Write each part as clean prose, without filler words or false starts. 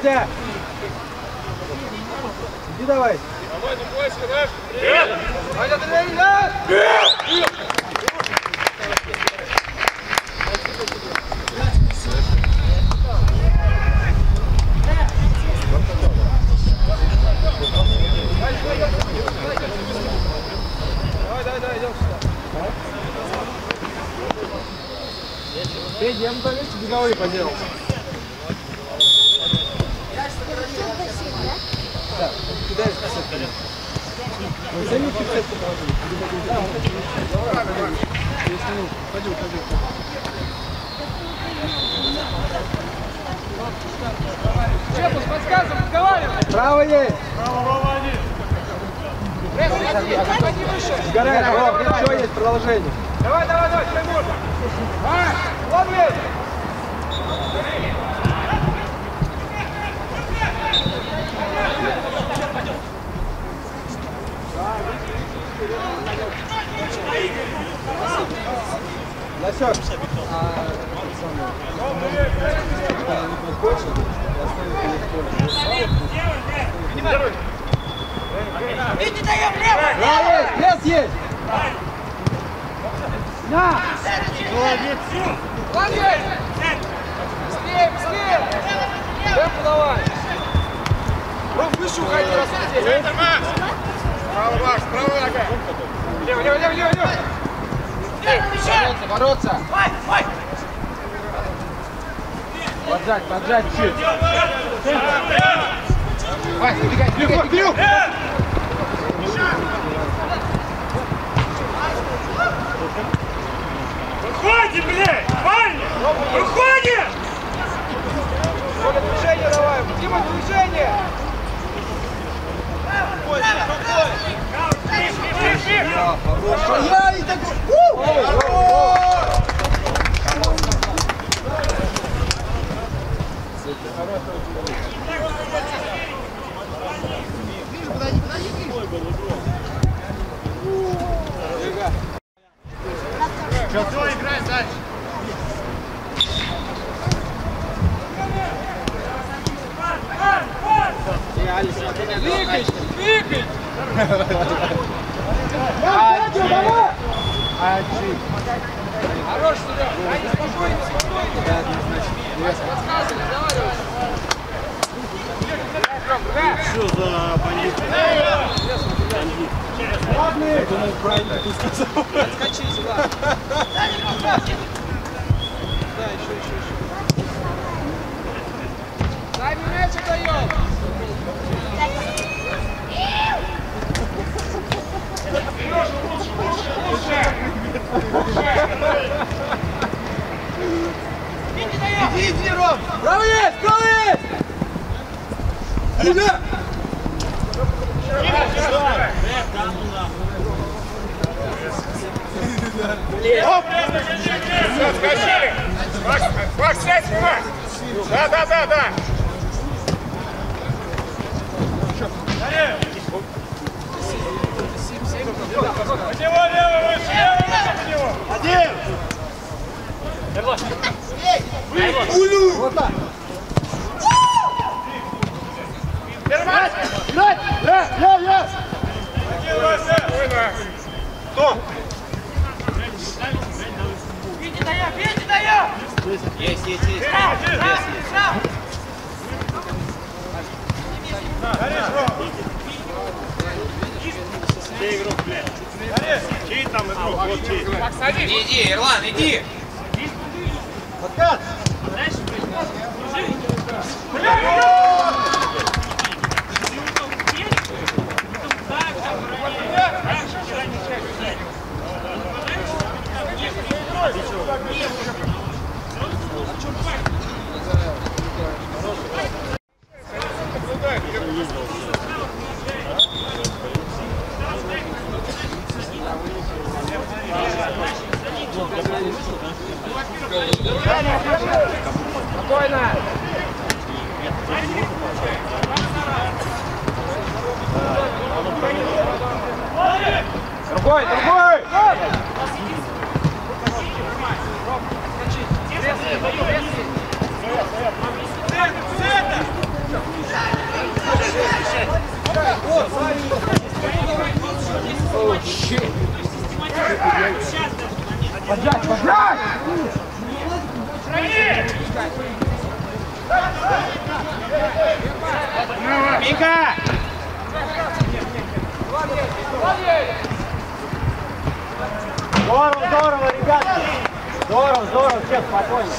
Федя! Иди давай! Давай, ну бойся, давай! Ваня, тренер! Давай, идем сюда. Федя, я ему там вместе беговые поделал. Да, куда я спасибо? Вы сами фиксетку положили? Пойдем. Чепус, подсказывай, разговаривай! Право есть! Право, один! Отходи выше! Сгорай, еще есть продолжение. Давай, Тимур! Лови! Лосёк, Иди даем лево! Есть, есть! На! Молодец! Молодец! Быстрее! Темпу давай! Ром, выше уходи, раз в неделю! Право, Макс, правая нога! Лево! Бороться! Ой! Поджать чуть! Вась, бегай! Выходи, блядь! Ваня! Выходи! Коля, движение давай! Дима, движение! Я и такой! Все, играй дальше! Двигай! Хорош, Серега! Спокойно! Подсказывай, давай! Что за бандит? Я думал, правильно ты сказал. Отскочи сюда. Да, еще. Дай мне мяч отдаем. Иди, Ром! Право есть! Иди! Оп! Все, скачали! Макс, сядь, Макс! Да! От него лево выше! Один! Вот так! Играть! Кто? Иди даем! Есть. Где игрок, блядь? Чей там игрок? Вот чей. Иди, Ирлан, иди! Откат! Спокойно! Другой! Поджать, поджать! Мика! Здорово, здорово, ребята! Здорово, здорово, всех спокойно.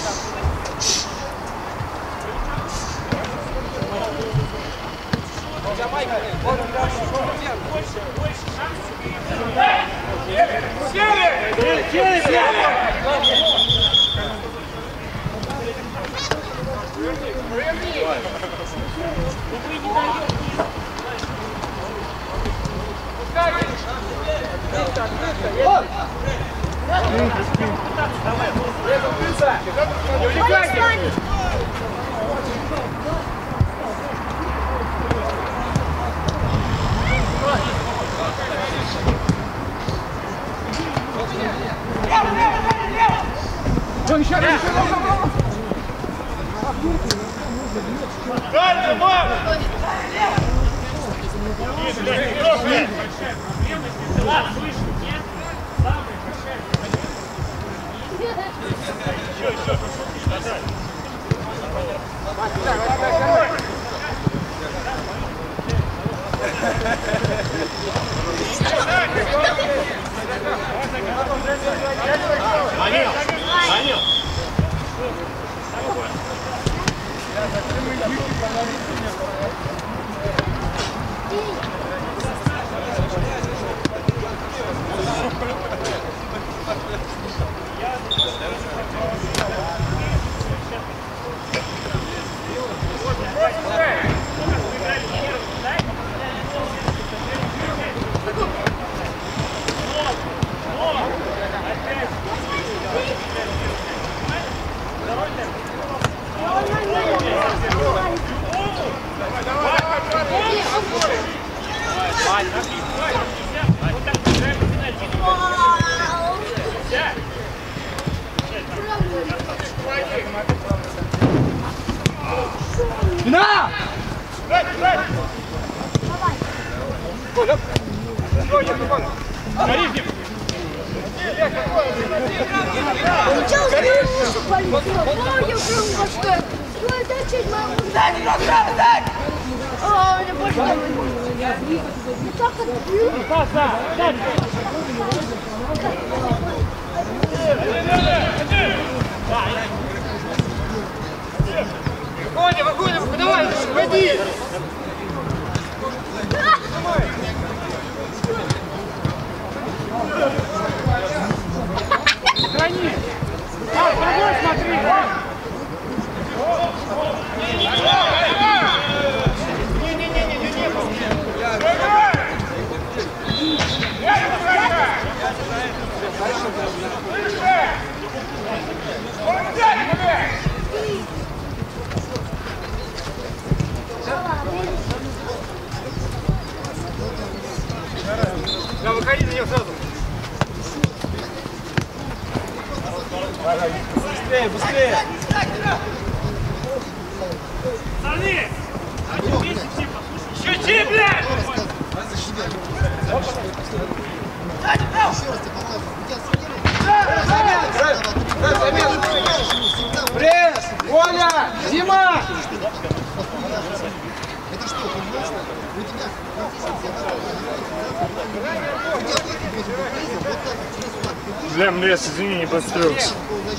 Дальше, Марк! Анил! На! Выходим, давай, выходи! Храни! Другой смотри! Да, выходи на нее сразу. Быстрее, быстрее! Смотри! Щучи, блядь! Пресс! Оля! Дима! Это что, понимаешь, у тебя Блин, лес, извини, не подстроился.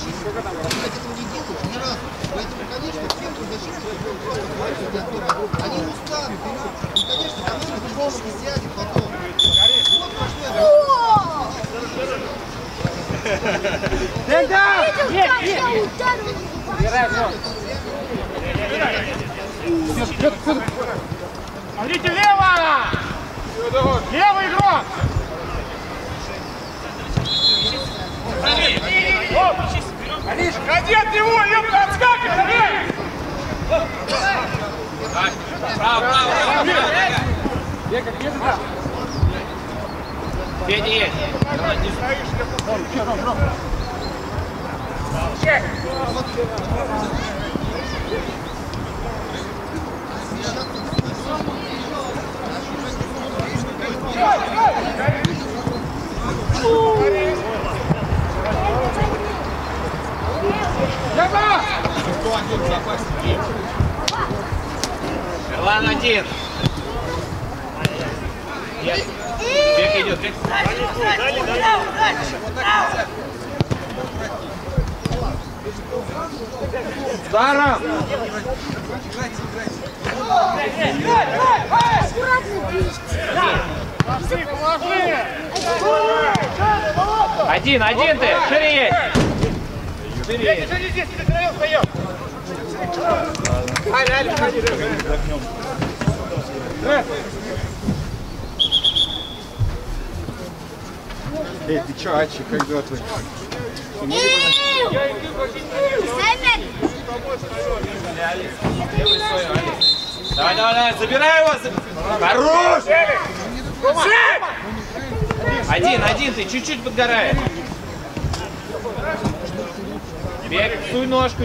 Поэтому, конечно, всем защитникам просто они устанут, и, конечно, команда футболки сядет потом. Вот про что я Смотрите, лево! Левый игрок! Ходи от него, ёпта, отскакивай, давай! Право. Федя есть. Эрлан один. Нет. Бег идет. Бег. Даром! Один ты! Шире есть! Шире есть! Эй, ты чё, Ачи, как дела твой? Давай, забирай его! Хорош! Один ты, чуть-чуть подгорает. Бег, суй ножку.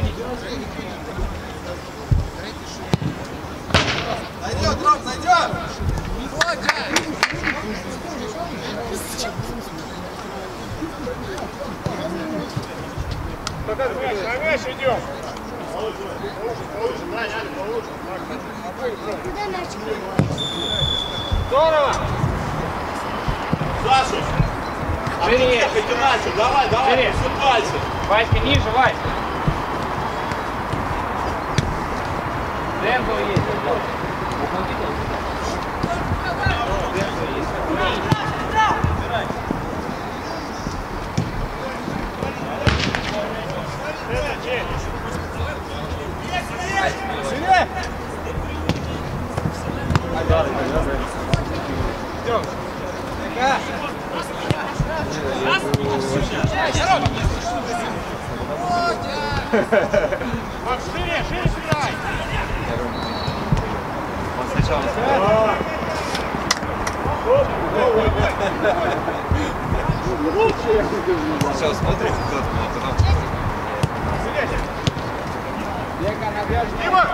Зайдет, Ром, зайдет! На мяч идем. Здорово! Саша! Шире! Давай, Шире! вступайте! Васька, ниже, Вась! Темпо есть. Шире сыграй! Он сначала сначала смотрит, а потом... Дима!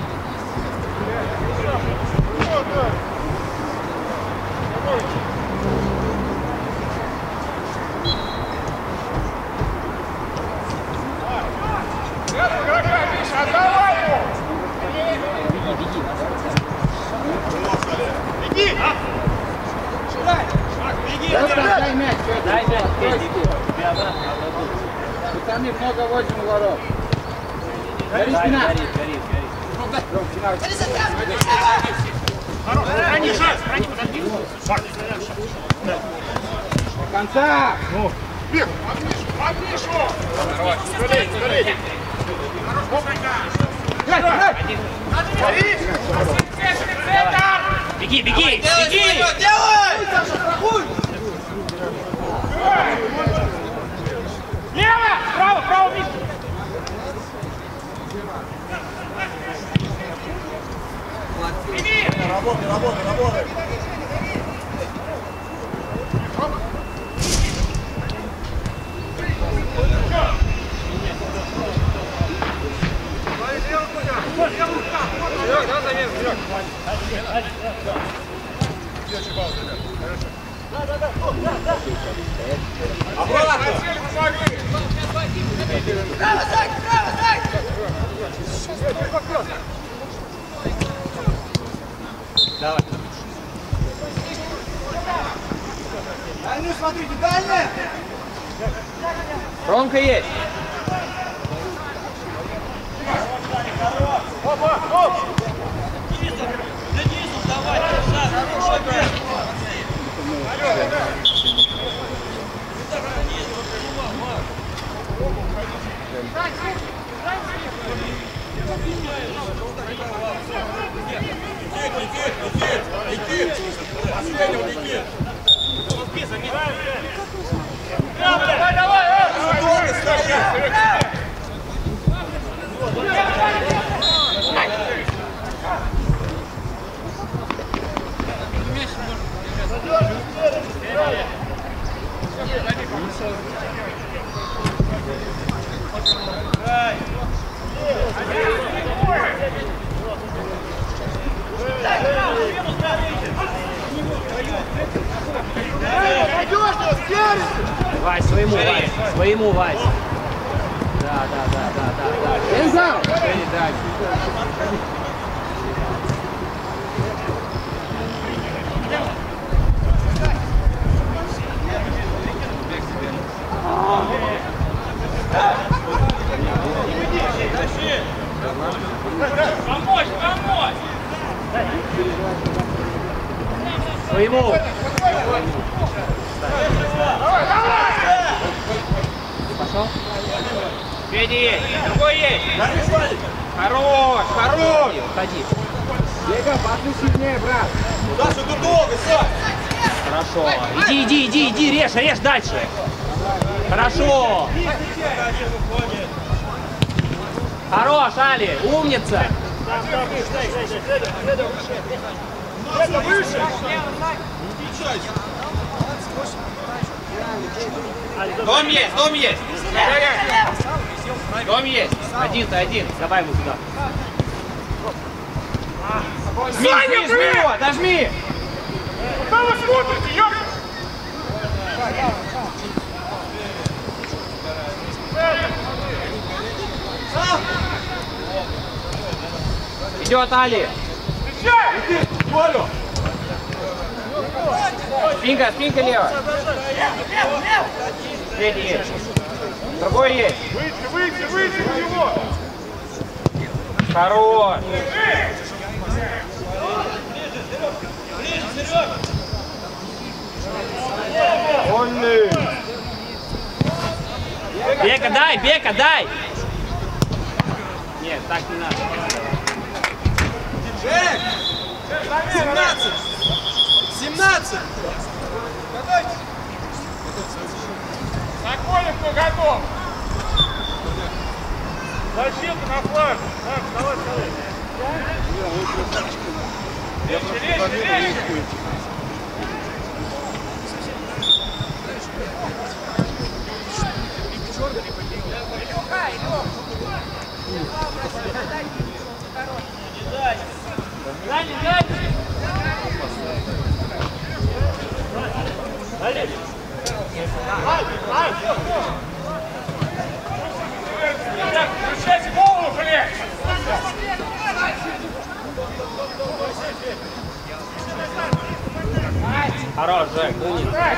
Беги! Дай мяч, Дай мяч, пацаны, много возим ворот. Гори спина. горит. Храни шаг! Подожди! До конца! Бег! Подмишу! Скорей! Беги! Делай! Лево! Право, Миша! Работай! Право, Зай! Давай. Дальнюю смотрите, дальняя! Ромка есть. Вась, своему, Вась. Да. Энзал! Помочь! Своему. Пошел? Федя есть, другой есть. Хорош. Уходи. Бега, пошли сильнее, брат. Даша, тут долго, Саш! Хорошо. Иди, режь дальше. Хорошо. Хорош, Али, умница. Выше! Дом есть. Дом есть. Один. Давай ему сюда. Жми его, дожми. Куда вы смотрите, ёпта? Идет Али. Спинка левая. Третий есть. Другой есть. Выйти в него! Хорош. Олли. Бека, дай. Нет, так не надо. Жек! 17! Сокольнику готов! Защита на флаг! Так, давай. Лезь! Включайте голову, блядь! Хорош, Жек, умница.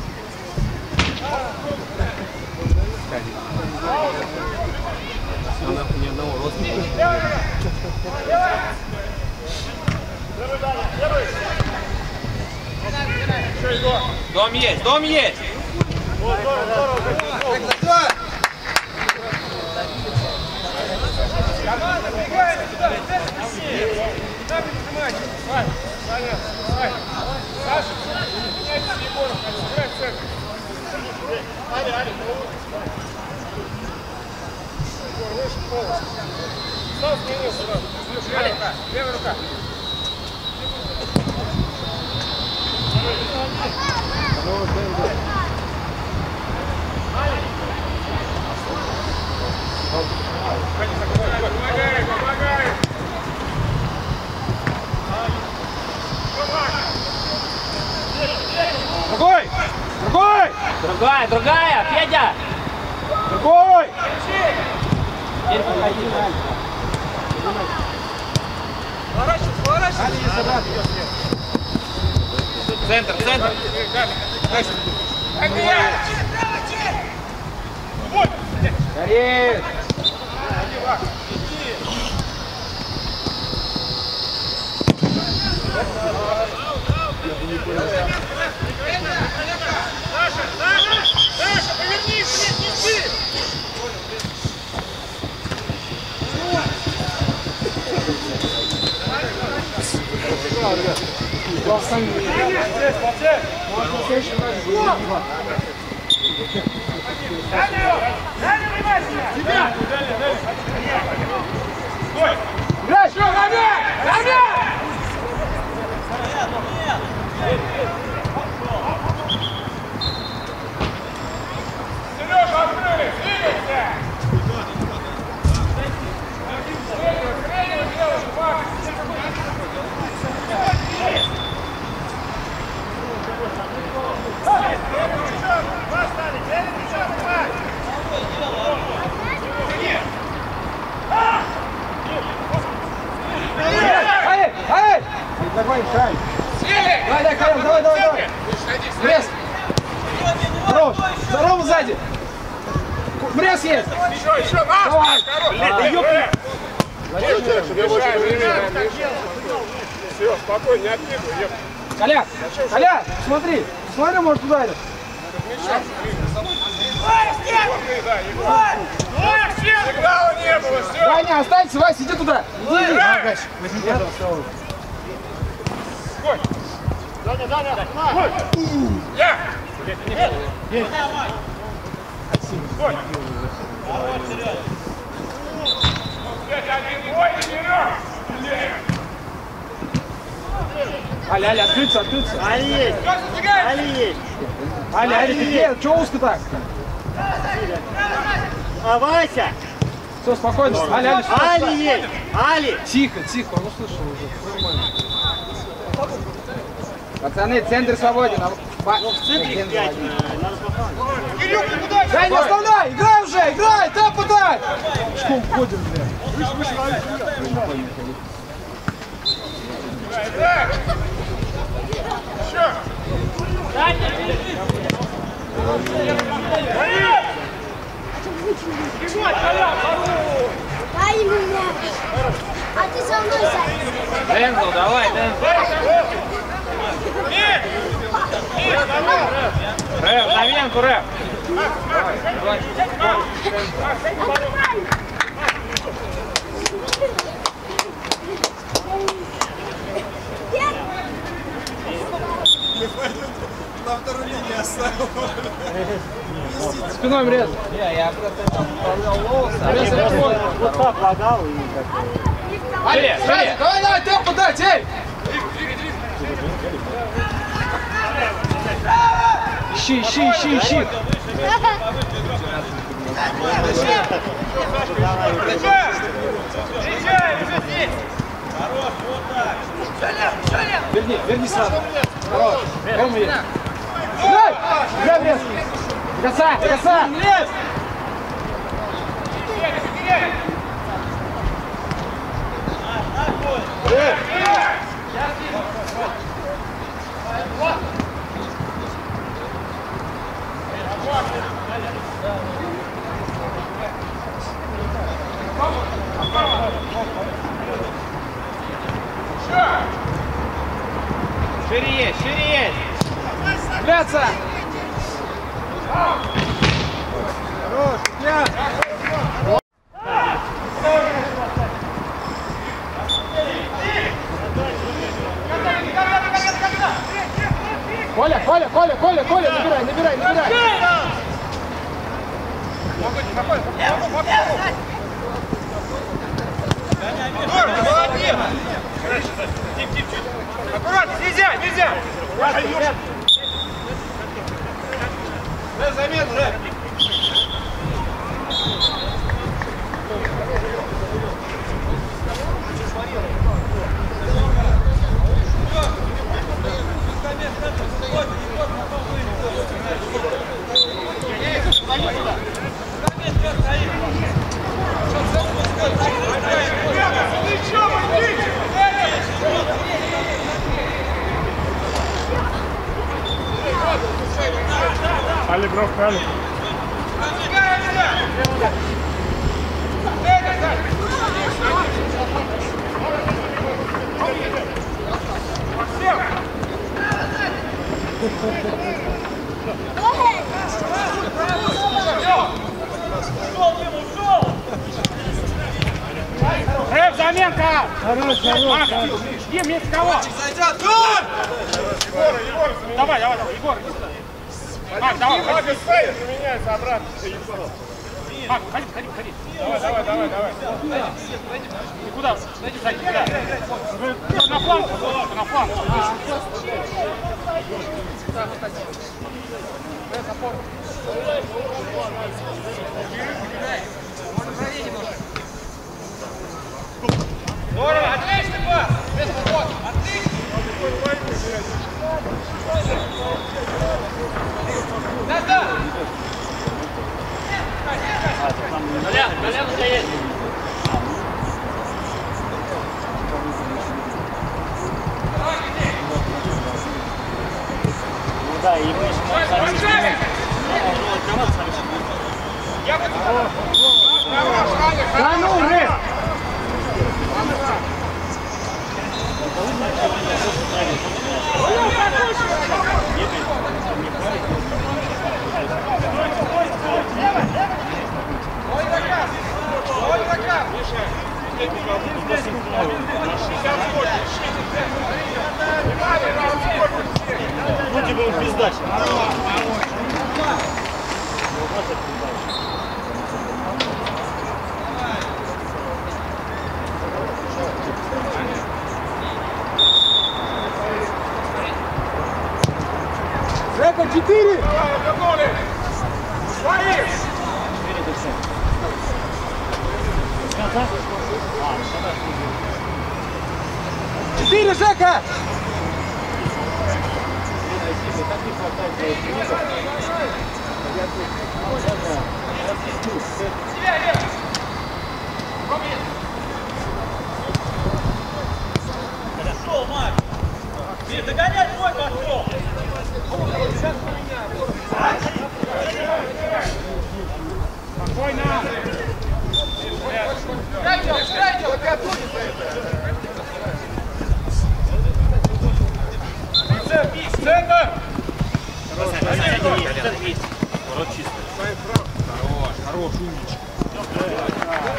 Ни одного роста. Дом есть. Команда бегает сюда! Сюда прижимайте! Саня! Саша! Меняйте с Егором! Сыграй в центр! Али! Егор, выше полностью! Стал сменился сразу! Левая рука! Помогай! Другая, Федя! Другой! Теперь подходи. Поворачивай! Центр. Горит! Саша, повернись! Неси! Дали внимательно! Тебя! Стой! Играй, что, равняй! Сережа, открыли! Двигайся! Среднюю делаешь, Макс! Поставили! Перед мячом, Макс! Давай, Карел, давай. Мрез. Хорош. Здорово сзади. Мрез есть. Еще, Давай. Все, спокойно, не отбегай. Коля, смотри, может ударит. Сигнала не было, все. Ваня, останься, Вася, иди туда. Возьми, пожалуйста. Я! Аля, открыться. Аля, ты где? Чего узко так? А Вася! Все, спокойно. Аля, Али есть! Али! Тихо, он услышал уже. Нормально. Пацаны, центр свободен. Ну, в центре играть надо попасть. Дай, не оставляй! Играй уже! Играй! Ты подай! Что уходим, бля? Выше. Дай ему мяч. А ты со мной сядь. Дензел, давай, Рэп, заменку, Рэп. На второй линии оставил. Спиной мрез. Я просто управлял лоуса. Вот так лагал и как-то... Аля, давай, темпу дать, эй! Ищи. Верни сразу. Хорош. Кому есть? Играй, Мрез. Коса. Мрез. Шире есть. Цепляться. Хорош, я. Коля, набирай. Молодец! Аккуратно, нельзя! Дай замену, дай! Али, бровка, Али. Рэп, заменка! Хорош. Жди вместе кого? Зайдет, гол! Давай, Егор. Мак, давай. Мак, стоит, меняется обратно. Мак, ходи. Давай. Ты куда? Сзади, куда? На фланг. Здорово, отличный пас! Отлично! Да! Коля стоит. Да, и мы сами. Да ну, Рыв! Ну тебе он пиздачь. Жека, 4! Четыре, Жека! Пошел, Макс! Догонять мой пошел! Спокойно! Центр! Ворот чистый. Хорош, хорош, умничка.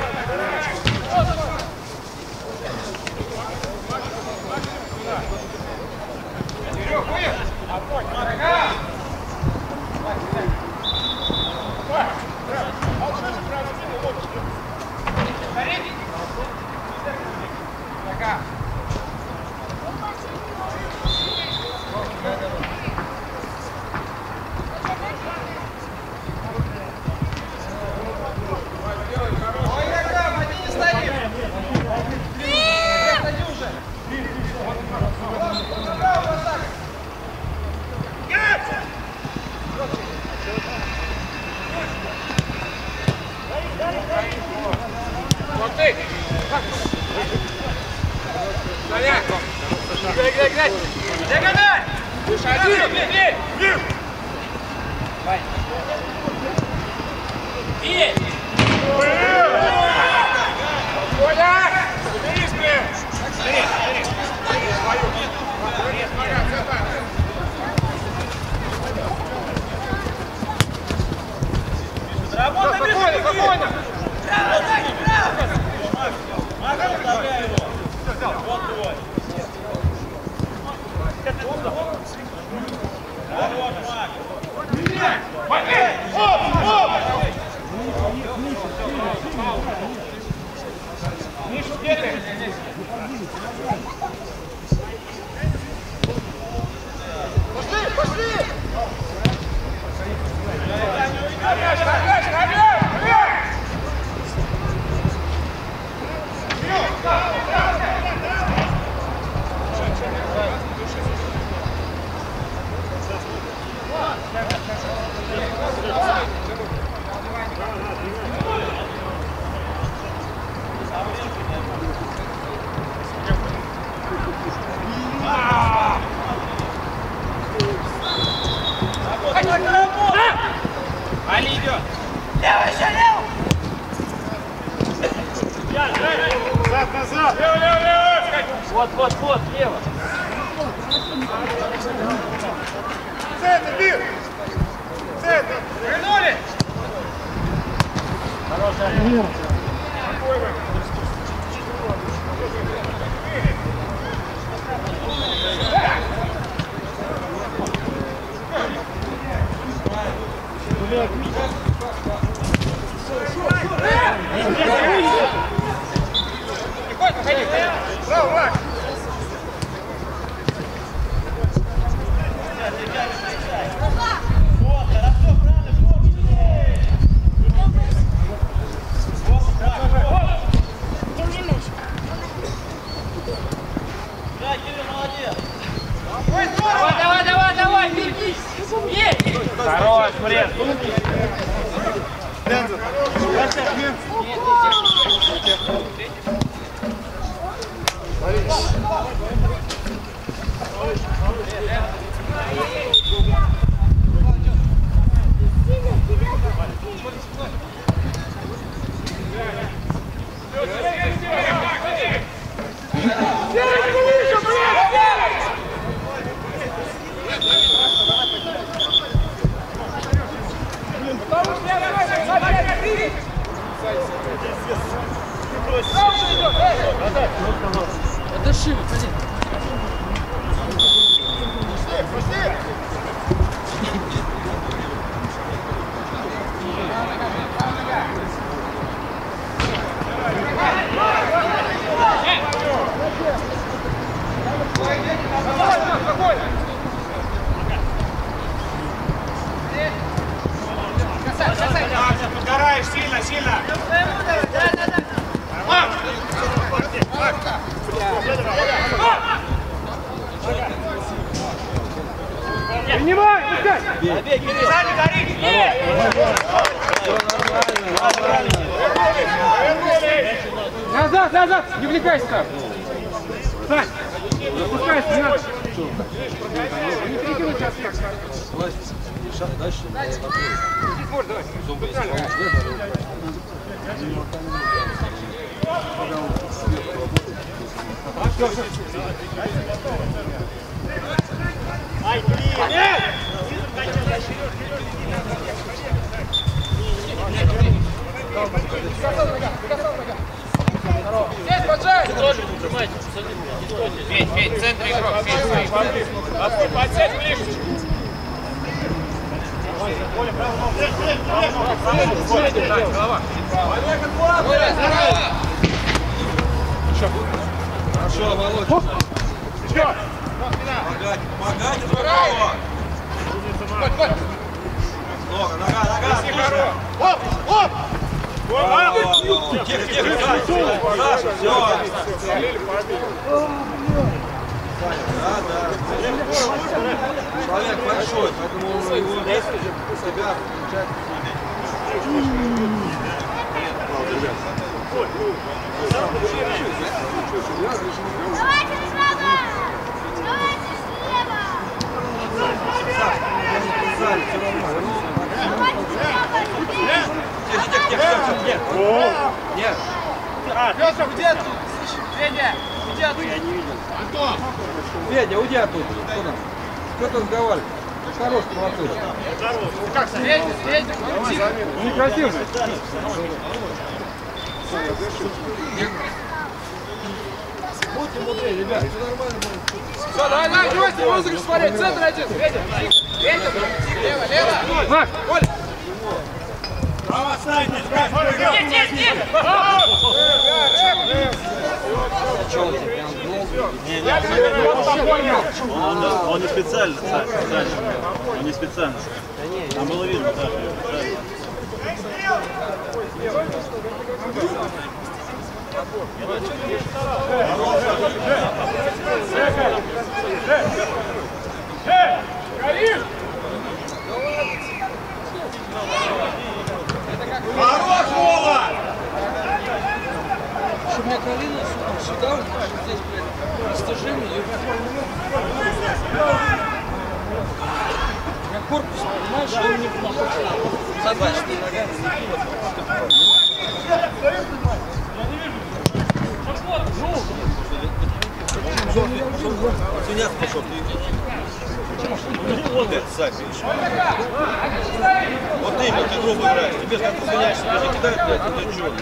Али идет! Назад, назад! Лево, лево, лево! Вот, лево! Центр, бил! Центр! Вернули! Хорошая. Браво, Макс! Давай, беги! Есть! Хорош, блин! Смотри. Маш, сильно, сильно! Принимай, пускай! Сзади, гори! Назад, назад! Не влекайся там! Сань! Запускайся, не надо! Не перекинуть сейчас так. Дальше. Может, давай. Ай, блин! Нет! Здесь, поджай! Тоже прижимайте. Федь, Федь, в центре игрок. Федь, подсядь ближе. Хорошо, Володь. Помогать, здорово. Много, нога. Оп, оп! Тихо, Саша, все. Человек большой, поэтому он его себя включает. Давайте сразу! Давайте слева! Нет. Петр, уйди оттуда! Федя, уйди оттуда! Я не видел. Федя, уйди оттуда. Что ты разговариваешь? Хорош, молодцы. Федя, Федя, тихо! Некрасиво же! Будьте мудрее, ребят. Все нормально. Все, давай, давай, давайте розыгрыш смотреть. Центр один. Федя, Федя, лево, лево. Макс, Коля. Право, Сань, не спать! Он не специально, Сань. Он не специально. Там было видно, да. Хорош, Вова! Чтобы меня колено сюда, здесь, блядь, растяжение. У меня корпус, понимаешь, он не задачный ногами. Свинят пошел, вот это, Саша. Вот именно, ты грубо играешь. Тебе же как ты свиняешься, тебя не кидают, блядь, ты чего?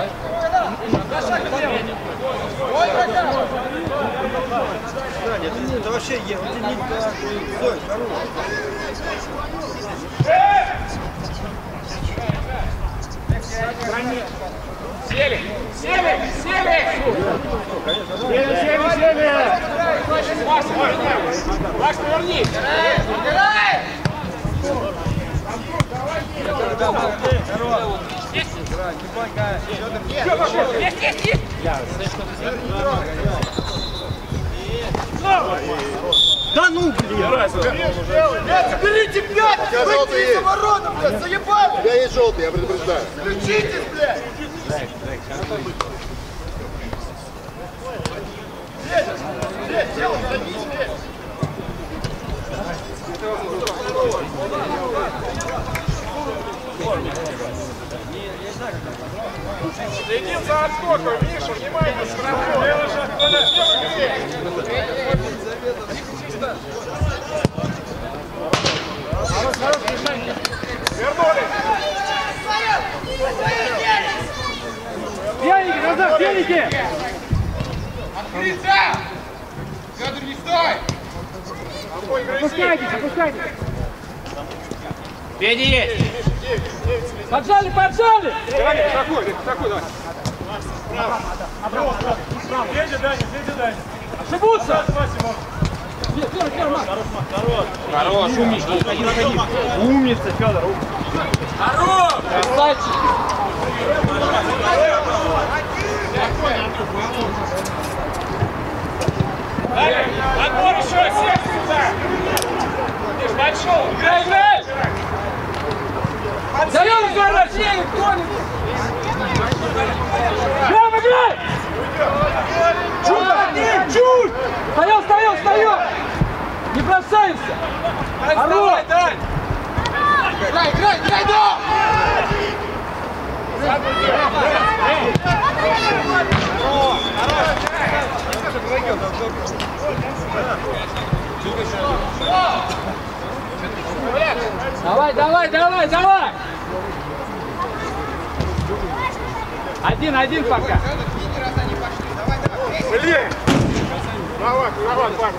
Это вообще Зой, хорош. Сели, сели, сели. Сели! Макс, повернись. Убирай. Есть. Да ну, блин! Берите пять! Выйти из ворота, блядь! Заебали! У тебя есть желтый, я предупреждаю. Включитесь, блядь! Блядь, телом садись, блядь! Следим за отскоком, Миша, внимание, штрафной. Левый шаг, Вернулись! Пьяники, назад, пьяники! Открыться! Федор, не стой! Опускайтесь, опускайтесь! Федя есть! Поджали, поджали! Такой, давай. Федя, Даня! Ошибутся! Хорош, умница, Федор! Хорош! Красавчик! Отбор еще, всех сюда! Большой! Играй, играй! Даем разворачивание, кто-нибудь! Прям играй! Чуть! Встаем! Не бросаемся! Вставай, Дань! Играй, да! Давай! Один пока. Блин! Давай, Павел.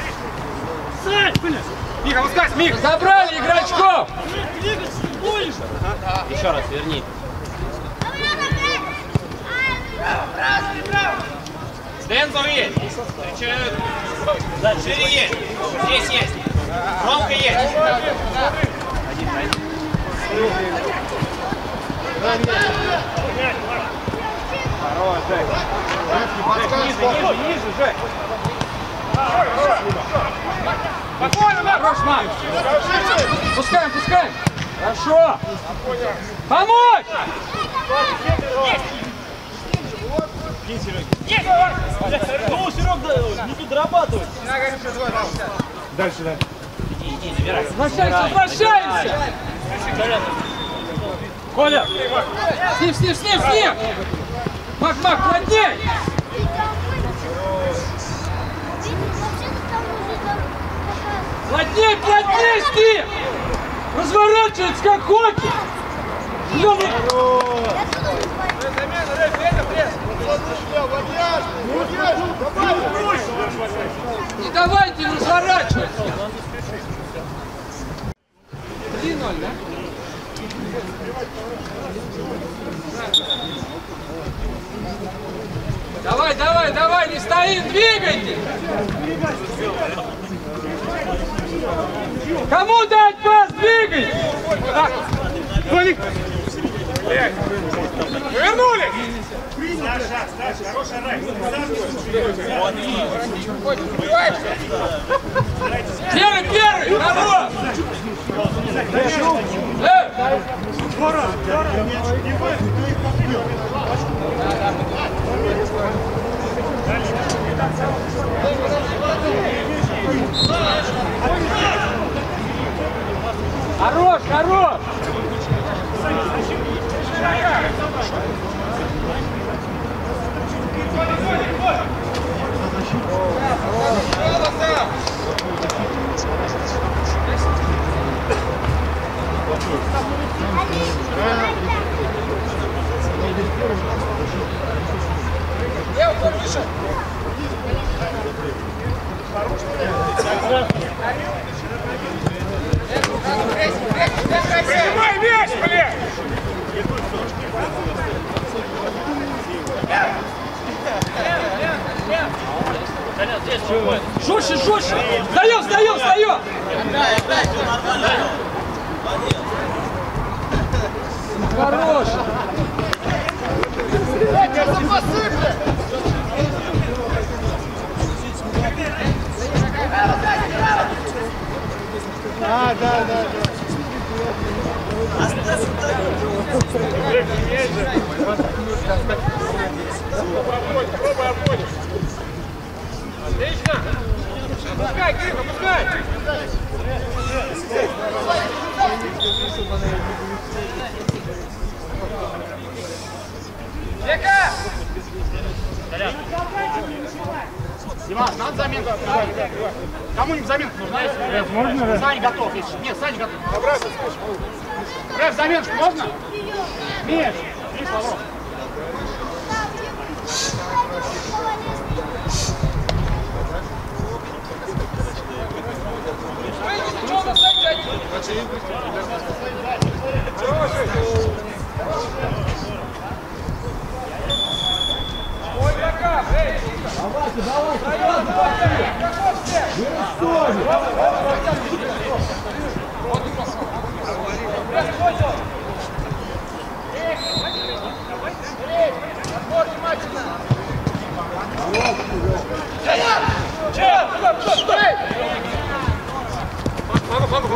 Миха, ускать, Миха! Забрали игрочков! Еще раз верни. Стензор есть. Встречают. Шире есть. Здесь есть. Громко есть. Хорош, Жек. Ниже, Жек. Спокойно, Хорош, Макс! Пускаем! Хорошо! Помочь! Есть! Ну, Серег, не тут дорабатывать. Дальше, да. Иди, забирай. Возвращаемся! Коля! С ним! Мак, плотней! Плотней с ним! Разворачивается как хочет! Не давайте разворачиваться! 3-0, да? Давай, не стоим, двигайтесь! Кому дать пас, двигайтесь! Тоник! Вернули! Первый! Хорош! Хорош! Принимай мяч, блядь! Жестче! Встаем! Хорош! Да. Пробуй обходишь. Отлично. Пускай, Кирилл, пускай. Века! Димас, надо заменку. Кому-нибудь заменку нужна? Можно? Сань готов. Нет, Сань готов. Забрасывай, скучно. Рэф, заменку можно? Миш, Миш, Лавров. Что на сайте один? Ой, пока! Эй! Давай!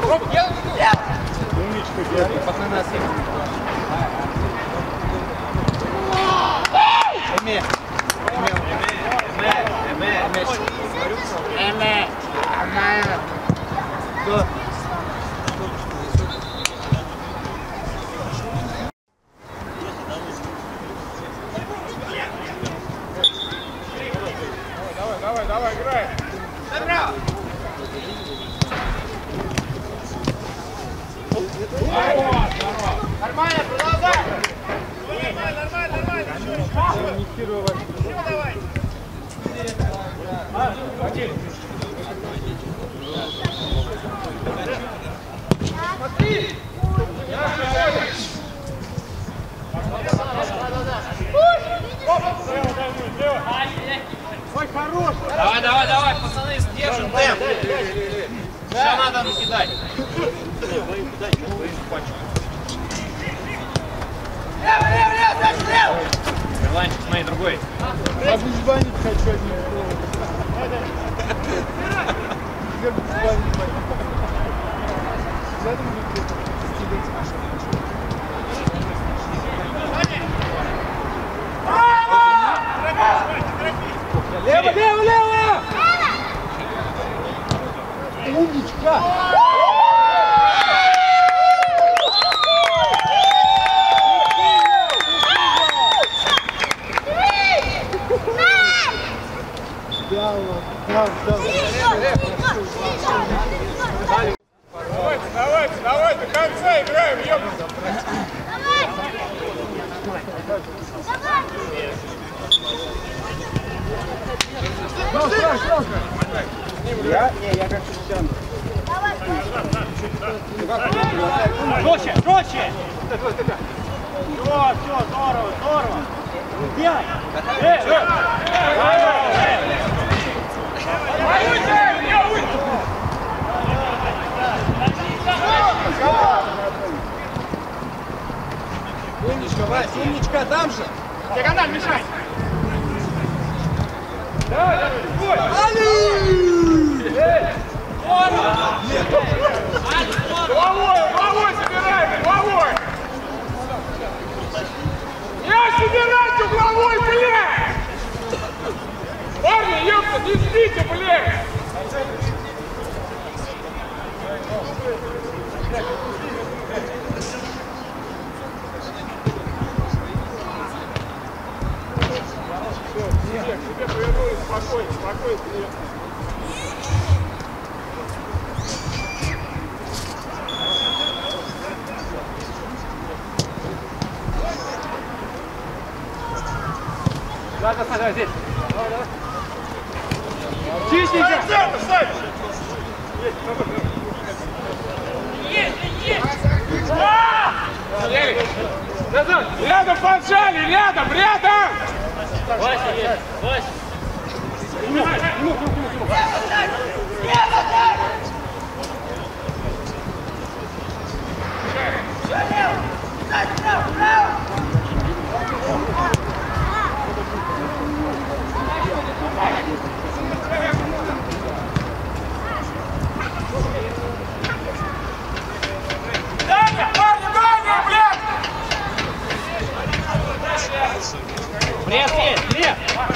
Давай, играй! Нормально, продолжай! Нормально! Давай! Смотри! Ой, хорош! Давай, пацаны, держим темп! Все надо накидать! Лево! Крыланчик, смотри, другой! Обезбанить хочу один. Лево! Умничка! Давай, до конца играем, ёпта! Я как Cristiano. Жестче! Все, здорово! Делай! Умничка, Вась, умничка, там же! Диагональ, мешай! Головой собираем, головой! Я собирать угловой, блядь! Парни, ёпта, не спите, блядь! Тебе повернулись, спокойно. Давай, здесь. Давай. Чистенько. Есть. Назад. Рядом поджали, рядом. Вася есть, Вася. Пресс есть, пресс!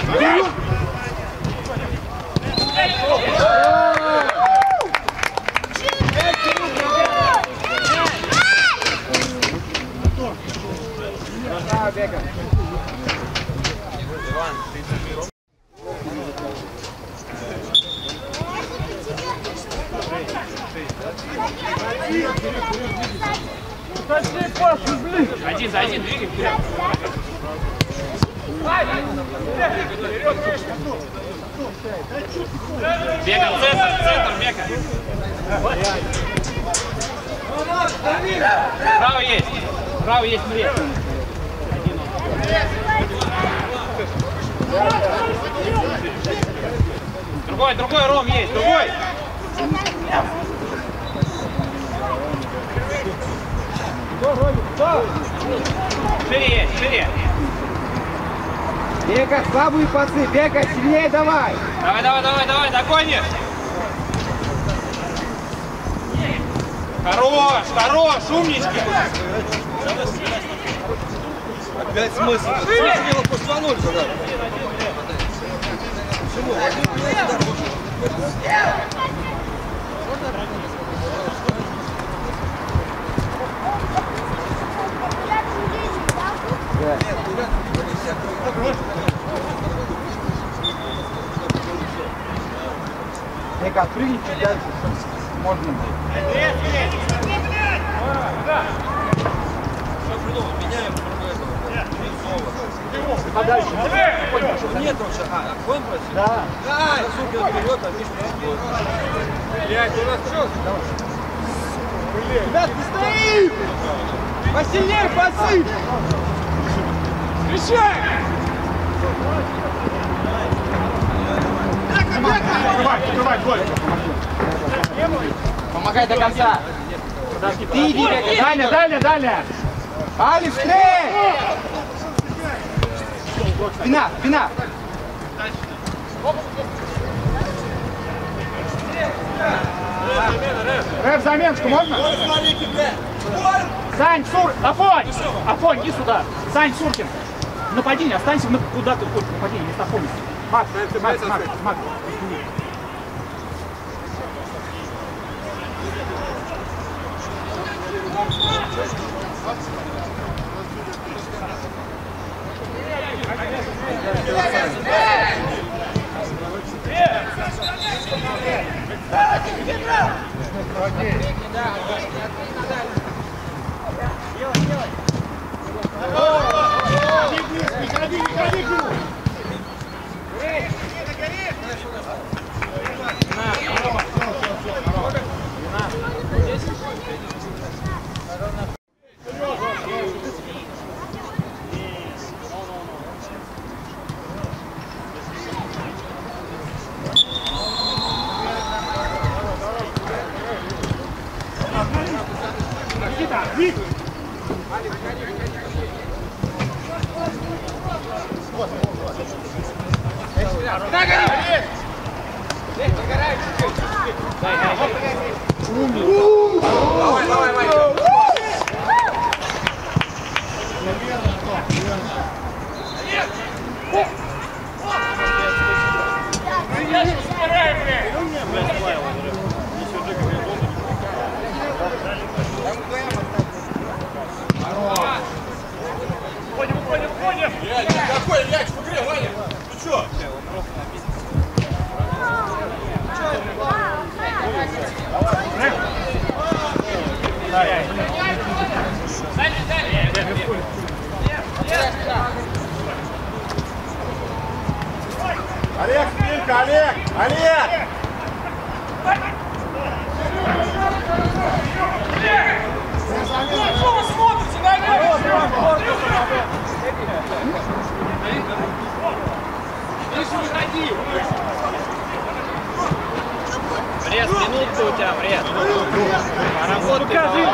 Один за один, двигай вперед. Бега, центр, бега. Право есть, смотри. Другой, Ром, есть, другой. Шире. Бега, слабые пасы, бега, сильнее давай. Давай, догонишь. Хорош, хорош, умнички. Опять смысл. Смысл было пустануть сюда. Почему? Ника, отпрыгни чуть дальше, можно было. Что придумал? Меняем подальше. Нет вообще. Он просит? Да. Суки вперед, а Миша вперед. Блядь, у нас что? Ребят, не стоим! Посильнее посыпь! Встречай! Помогай до конца! Ты иди, дальня, дальня, дальня! Али, встречай! Спина, спина! Рэп, заменку можно? Сань, Сур, Афонь! Афонь, иди сюда! Сань, Суркин! Нападение, останься, куда ты хочешь, нападение, не Афонь. Макс, Макс. Какой мяч в игре, Ваня? Ты чё? Олег, спинка, Олег! Олег! Что вы смотрите на меня? Миша, выходи! Мрез, минутка у тебя, Мрез. Поработай.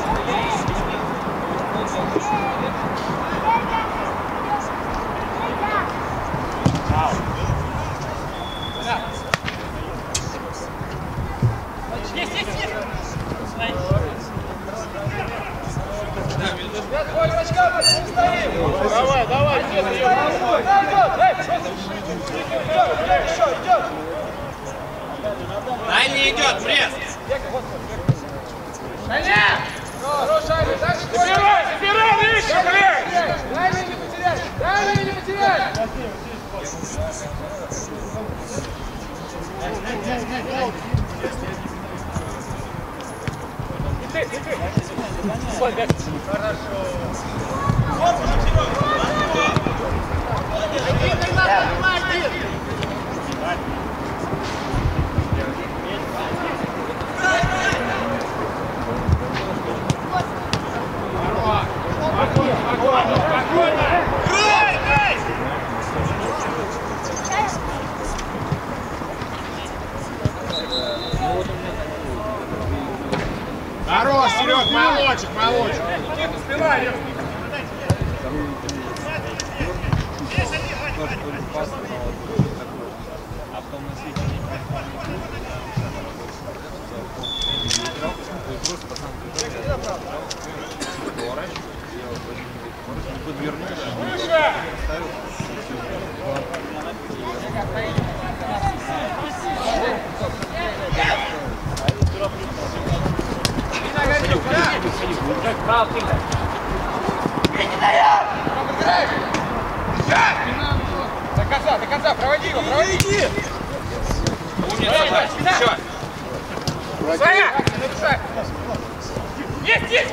Давай, давай, Дальний идет, Мрез. Хорошая, дальше. Забирай, Миша, блядь! Дальний не потеряй! Дальний не потеряй! Хорош, Серег, молочек, молочек. Просто пацан Право, Пинка. До конца, проводи его, проводи! Умница, еще! Саня! Есть!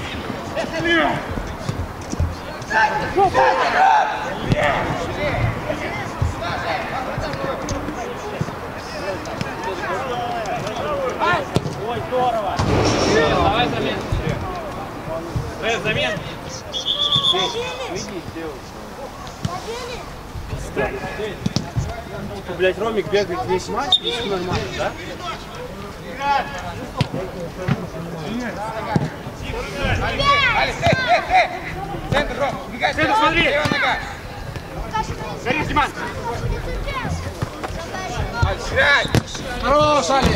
Ой, здорово. Давай замен. Замен. Блять, Ромик бегает весь матч, и все нормально, да? Алекс, центр, Ром, бегай, Центр, смотри. левая нога. Горишь, Диман. Алекс, сядь. Хорош, Алекс.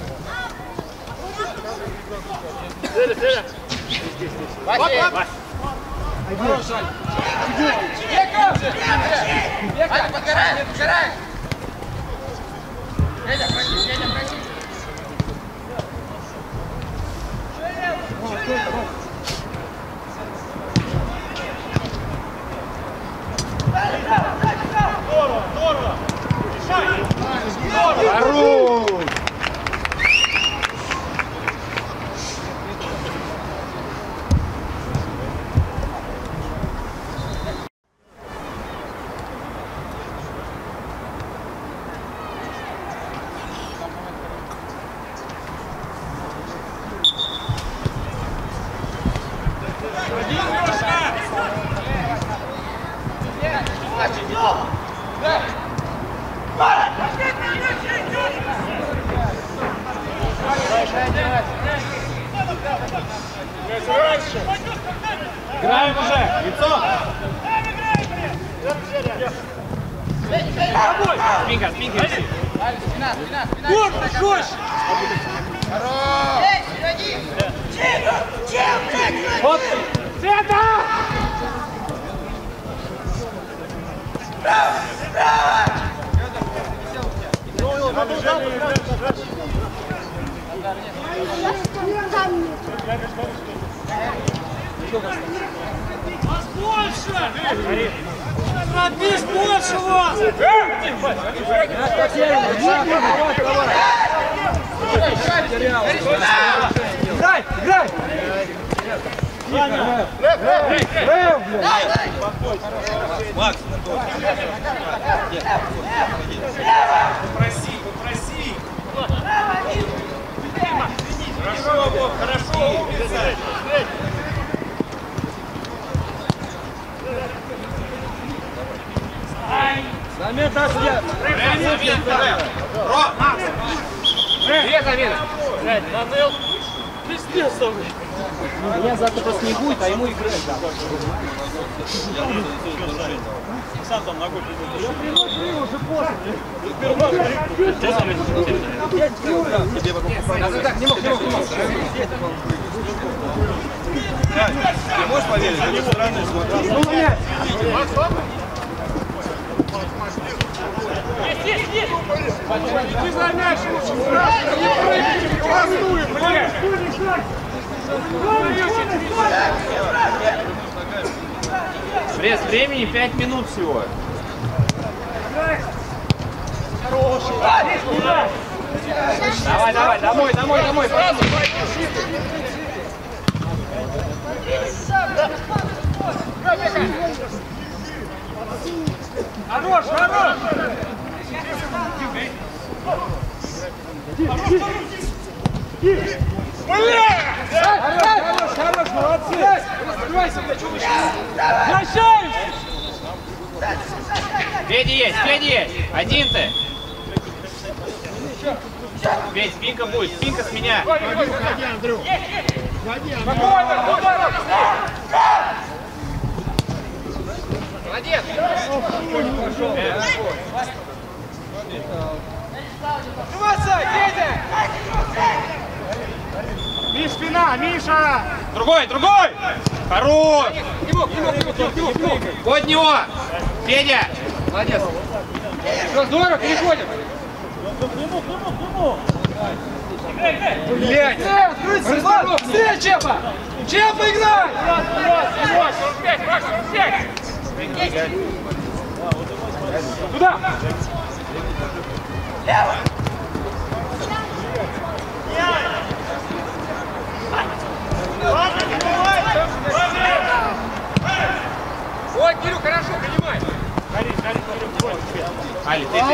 Вася. Хорош, Алекс. Алекс, подгорай. Федя, проси. Здорово. Решай. Хорош! Играем уже. Лицо. Спинка. Спина. Хорош. Вот. Центр. Вас больше! Пробись больше вас! Играй! Макс, Попроси! Хорошо, Бог, хорошо, умница! Замена дождя! Две замены. Пиздец, давай! Меня завтра просто не будет, а ему играть. сам там ногой придет. Уже после. Так, не мог. Ты можешь поверить, с другой стороны смотрел? Есть! Ты за мяч! Не прыгай! Блядь! Пресс, времени 5 минут всего. Давай, домой. Хорош! Хорош, молодцы! Раскрывайся, блядь, что выше? Прощаюсь! Федя есть! Один ты! Федь, спинка будет, спинка с меня! Молодец! Миш, спина, Миша! Другой! Хорош! Не мог. Под него! Федя! Молодец! Все, здорово, переходим! Блядь! Быстрее, Чепа! Чем поиграй? Туда! Ой, Кирю, хорошо, принимай. Али, ты.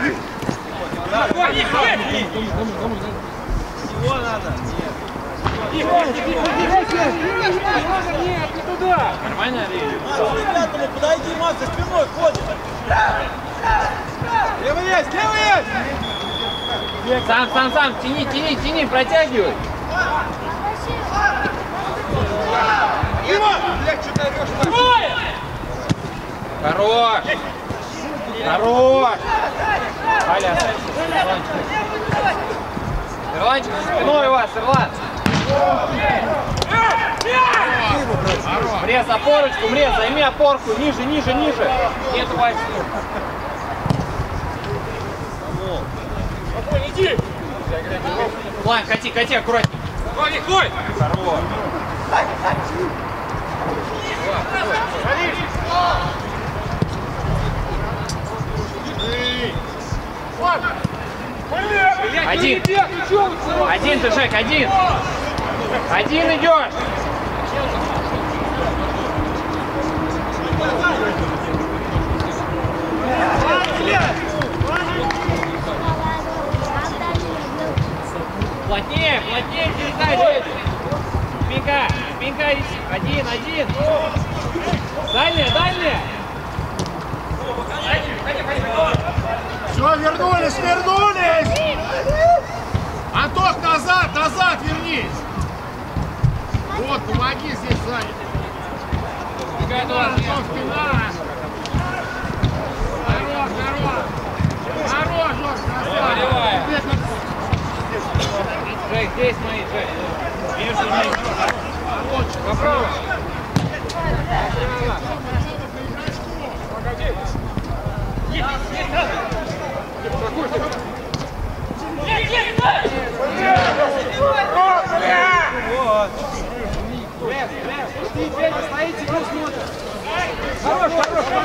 Его надо. Нет, не туда! Нормально, Али? Ребятам, подойди, Макс, за спиной ходит. Левый есть! Сам, тяни, протягивай. Блядь, что ты орешь? Хорош! Аля, Ирландчик, спиной вас, Ирланд! Мрез, опорочку, Мрез, займи опорку, ниже! Нету Васи. Иди! План, кати, аккуратней. Хой! Хорош! Один ты, Жек, один идешь. Плотнее передай. Спинка, один. Дальняя. Все, вернулись! Антох, назад вернись! Вот, помоги здесь сзади. Антох, спина! Хорош, красавчик! Жек, здесь мои, Жек. Попробуй. Стоите, кто смотрит? Хорош!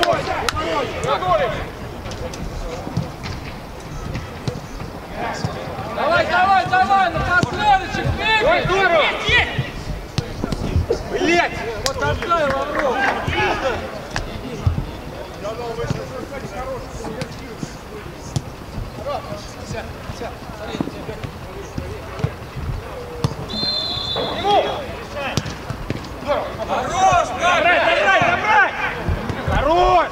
Давай, напоследочек, бегай! Блять! Вот отдай, Лавров! Хорош! Забрать! Хорош!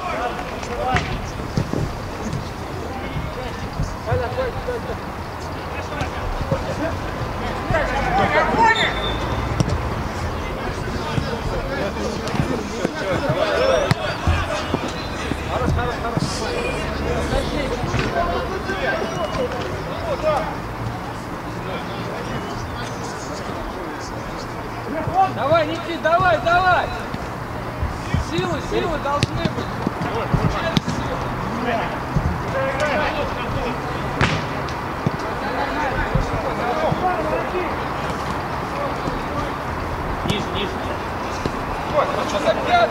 Давай, Никит, давай! Силы должны быть! Ниже. Ой, ну что за пятна?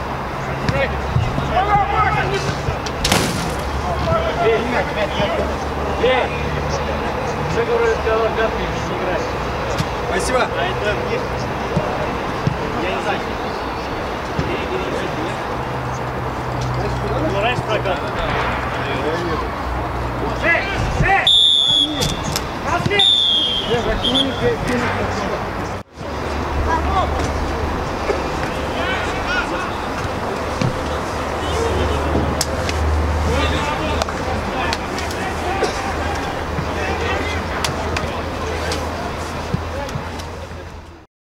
Эй! Что говорю, сделал пятки не играть. Спасибо. Я не знаю. Ну, раньше прокат. Шесть! Разлив!